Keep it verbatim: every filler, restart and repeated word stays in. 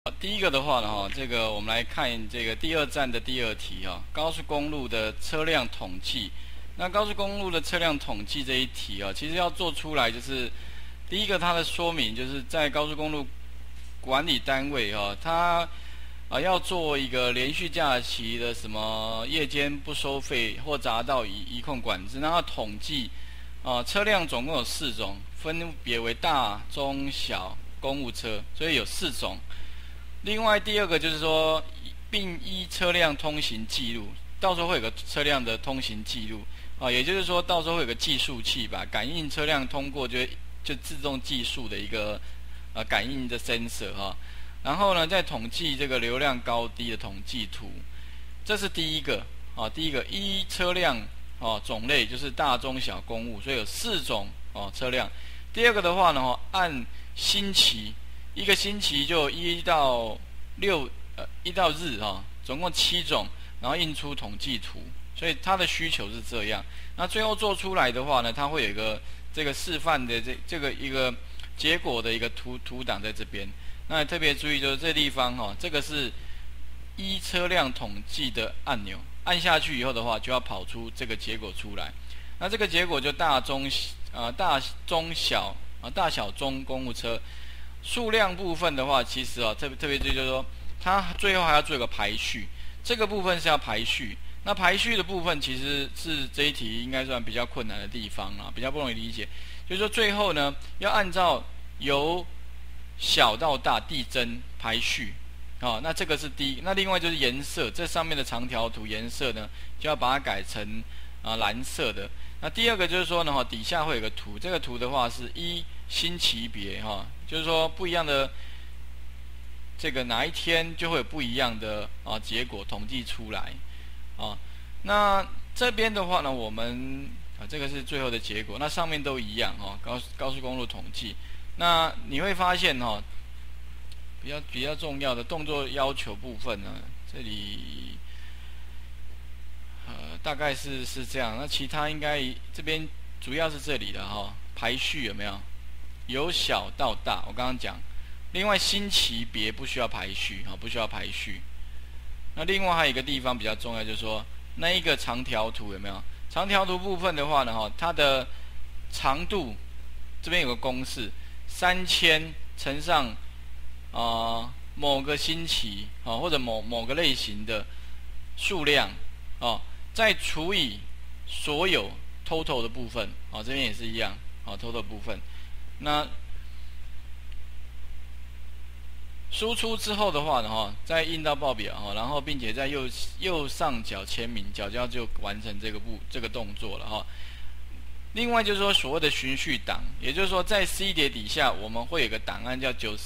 第一个的话呢，哈，这个我们来看这个第二站的第二题哈，高速公路的车辆统计。那高速公路的车辆统计这一题啊，其实要做出来就是第一个它的说明，就是在高速公路管理单位哈，它啊要做一个连续假期的什么夜间不收费或匝道移移控管制，然后统计啊车辆总共有四种，分别为大、中、小公务车，所以有四种。另外第二个就是说，并依车辆通行记录，到时候会有个车辆的通行记录啊，也就是说到时候会有个计数器吧，感应车辆通过就就自动计数的一个呃感应的 sensor 哈、啊。然后呢，再统计这个流量高低的统计图，这是第一个啊。第一个依车辆哦、啊、种类就是大中小公务，所以有四种哦、啊、车辆。第二个的话呢，按星期。一个星期就一到六呃一到日哈、哦，总共七种，然后印出统计图，所以它的需求是这样。那最后做出来的话呢，它会有一个这个示范的这这个一个结果的一个图图档在这边。那特别注意就是这地方哈、哦，这个是依车辆统计的按钮，按下去以后的话，就要跑出这个结果出来。那这个结果就大中啊、呃、大中小啊、呃、大小中公务车。数量部分的话，其实啊，特别特别注意就是说，它最后还要做一个排序，这个部分是要排序。那排序的部分其实是这一题应该算比较困难的地方啊，比较不容易理解。就是说最后呢，要按照由小到大递增排序，啊，那这个是第一。那另外就是颜色，这上面的长条图颜色呢，就要把它改成啊蓝色的。那第二个就是说呢，哈，底下会有个图，这个图的话是依星期别哈，就是说不一样的这个哪一天就会有不一样的啊结果统计出来啊。那这边的话呢，我们啊这个是最后的结果，那上面都一样哈，高高速公路统计。那你会发现哈，比较比较重要的动作要求部分呢，这里。呃，大概是是这样，那其他应该这边主要是这里的哈，排序有没有？由小到大，我刚刚讲。另外星期别不需要排序哈，不需要排序。那另外还有一个地方比较重要，就是说那一个长条图有没有？长条图部分的话呢，哈，它的长度这边有个公式，三千乘上啊、呃、某个星期啊、哦、或者某某个类型的数量哦。再除以所有 total 的部分，啊、哦，这边也是一样，啊、哦、，total 部分。那输出之后的话呢，哈，再印到报表，哈，然后并且在右右上角签名，缴交就完成这个步这个动作了，哈。另外就是说所谓的循序档，也就是说在 C 碟底下，我们会有个档案叫九十。